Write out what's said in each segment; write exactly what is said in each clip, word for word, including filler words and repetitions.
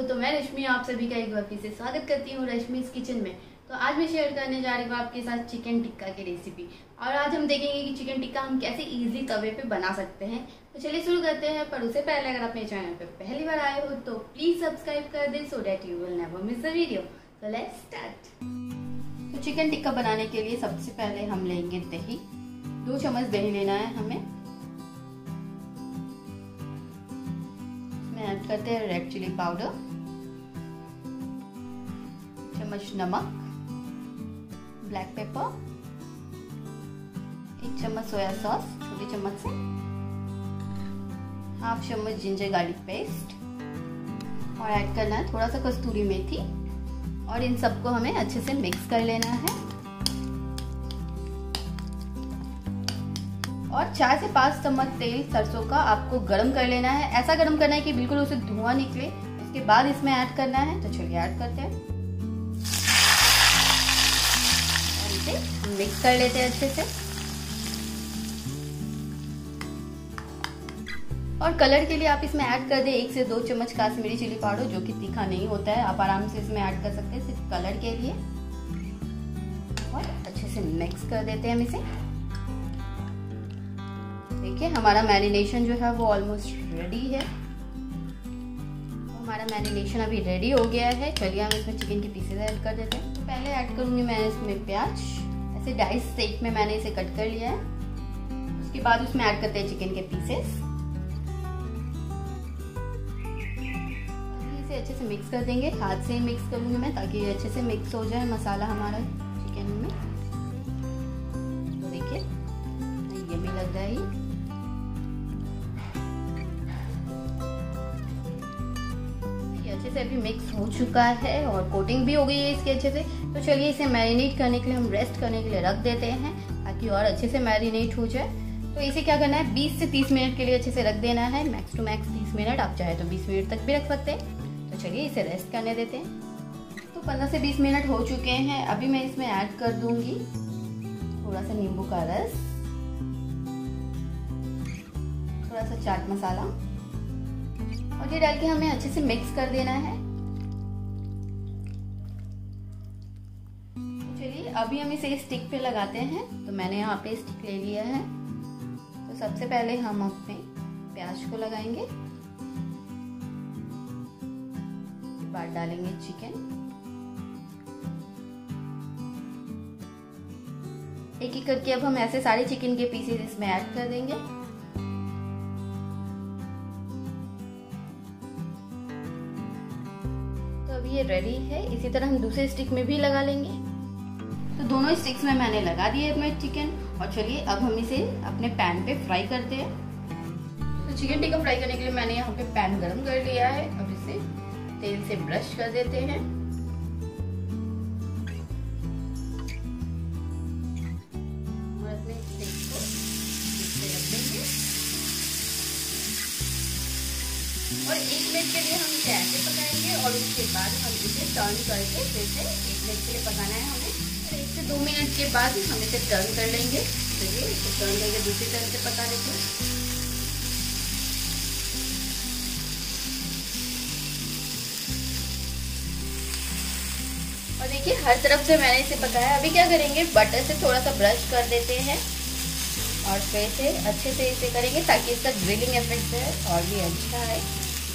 तो मैं रश्मि आप सभी का एक बार फिर से स्वागत करती हूँ रश्मि's किचन में। तो आज मैं शेयर करने जा रही हूँ आपके साथ चिकन टिक्का की रेसिपी। और आज हम देखेंगे कि चिकन टिक्का हम कैसे इजीली तवे पे बना सकते हैं। तो चलिए शुरू करते हैं। पर उससे पहले अगर आप मेरे चैनल पे पहली बार आए हो तो प्लीज सब्सक्राइब कर दें so that you will never miss the video. So let's start. तो चिकन टिक्का बनाने के लिए सबसे पहले हम लेंगे दही। दो चम्मच दही लेना है हमें। ऐड करते हैं रेड चिली पाउडर, चम्मच नमक, ब्लैक पेपर, एक चम्मच सोया सॉस छोटी चम्मच से, हाफ चम्मच जिंजर गार्लिक पेस्ट और ऐड करना है थोड़ा सा कस्तूरी मेथी। और इन सबको हमें अच्छे से मिक्स कर लेना है। और चार से पांच चम्मच तेल सरसों का आपको गरम कर लेना है। ऐसा गरम करना है कि बिल्कुल उसे धुआं निकले। उसके बाद इसमें ऐड करना है। तो चलिए ऐड करते हैं और इसे मिक्स कर लेते हैं अच्छे से। और कलर के लिए आप इसमें ऐड कर दें एक से दो चम्मच काश्मीरी चिली पाउडर, जो कि तीखा नहीं होता है। आप आराम से इसमें ऐड कर सकते हैं सिर्फ कलर के लिए। और अच्छे से मिक्स कर देते हैं हम इसे। देखिए हमारा मैरिनेशन जो है वो ऑलमोस्ट रेडी है। हमारा मैरिनेशन अभी रेडी हो गया है। चलिए हम इसमें चिकन के पीसेस ऐड कर देते हैं। तो पहले ऐड करूंगी मैं इसमें प्याज। ऐसे डाइस शेप में मैंने इसे कट कर लिया है। उसके बाद उसमें ऐड करते हैं चिकन के पीसेस। इसे अच्छे से मिक्स कर देंगे। हाथ से ही मिक्स करूंगी मैं, ताकि ये अच्छे से मिक्स हो जाए मसाला हमारा चिकन में। तो देखिए ये भी लग रहा है। अच्छे से अभी मिक्स हो चुका है और कोटिंग भी हो गई है इसके अच्छे से। तो चलिए इसे मैरिनेट करने के लिए हम रेस्ट करने के लिए रख देते हैं, ताकि और अच्छे से मैरिनेट हो जाए। तो इसे क्या करना है, बीस से तीस मिनट के लिए अच्छे से रख देना है। मैक्स टू मैक्स तीस मिनट, आप चाहे तो बीस मिनट तक भी रख सकते हैं। तो चलिए इसे रेस्ट करने देते हैं। तो पंद्रह से बीस मिनट हो चुके हैं। अभी मैं इसमें ऐड कर दूंगी थोड़ा सा नींबू का रस, थोड़ा सा चाट मसाला, और ये डाल के हमें अच्छे से मिक्स कर देना है। तो चलिए अभी हम इसे स्टिक पे लगाते हैं। तो मैंने यहाँ पे स्टिक ले लिया है। तो सबसे पहले हम अपने प्याज को लगाएंगे, उसके बाद डालेंगे चिकन। एक एक करके अब हम ऐसे सारे चिकन के पीसेस इसमें ऐड कर देंगे। ये रेडी है। इसी तरह हम दूसरे स्टिक में भी लगा लेंगे। तो दोनों स्टिक्स में मैंने लगा दिए अपने चिकन। और चलिए अब हम इसे अपने पैन पे फ्राई करते हैं। तो चिकन टिक्का फ्राई करने के लिए मैंने यहाँ पे पैन गरम कर लिया है। अब इसे तेल से ब्रश कर देते हैं। और अपने स्टिक को इससे रख देंगे। और एक मिनट के लिए हम गैस पे पकाएंगे और उसके बाद हम इसे टर्न करके फिर से एक मिनट के लिए पकाना है हमें। और एक से दो मिनट के बाद हम इसे टर्न कर लेंगे। चलिए इसे टर्न करके दूसरी तरफ से पका लेते हैं। और देखिए हर तरफ से मैंने इसे पकाया। अभी क्या करेंगे, बटर से थोड़ा सा ब्रश कर देते हैं और फिर से अच्छे से इसे करेंगे, ताकि इसका ग्रिलिंग इफेक्ट है और भी अच्छा है।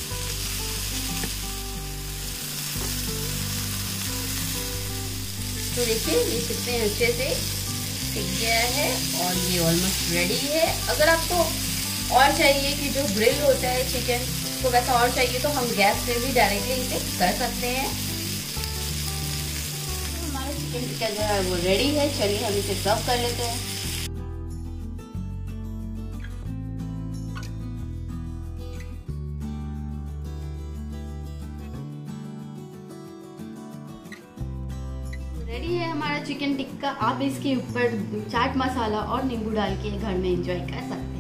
तो देखिए ये कितने अच्छे से सीख गया है और ये ऑलमोस्ट रेडी है। अगर आपको और चाहिए कि जो ग्रिल होता है चिकन तो वैसा और चाहिए तो हम गैस पे भी डायरेक्टली इसे कर सकते हैं। तो हमारा चिकन टिक्का जो है वो रेडी है। चलिए हम इसे सर्व कर लेते हैं। रेडी है हमारा चिकन टिक्का। आप इसके ऊपर चाट मसाला और नींबू डाल के घर में एंजॉय कर सकते हैं।